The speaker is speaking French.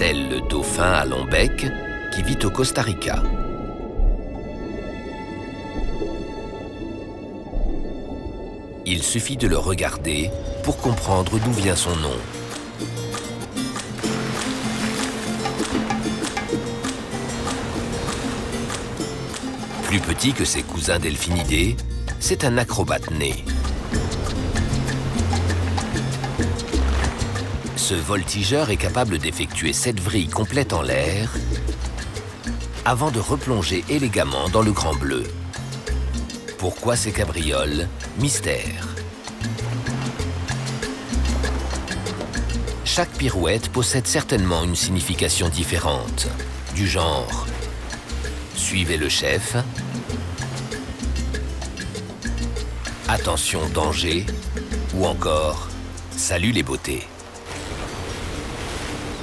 tel le dauphin à long bec qui vit au Costa Rica. Il suffit de le regarder pour comprendre d'où vient son nom. Plus petit que ses cousins delphinidés, c'est un acrobate né. Ce voltigeur est capable d'effectuer 7 vrilles complètes en l'air avant de replonger élégamment dans le grand bleu. Pourquoi ces cabrioles? Mystère. Chaque pirouette possède certainement une signification différente, du genre « Suivez le chef »,« Attention, danger » ou encore « Salut les beautés ».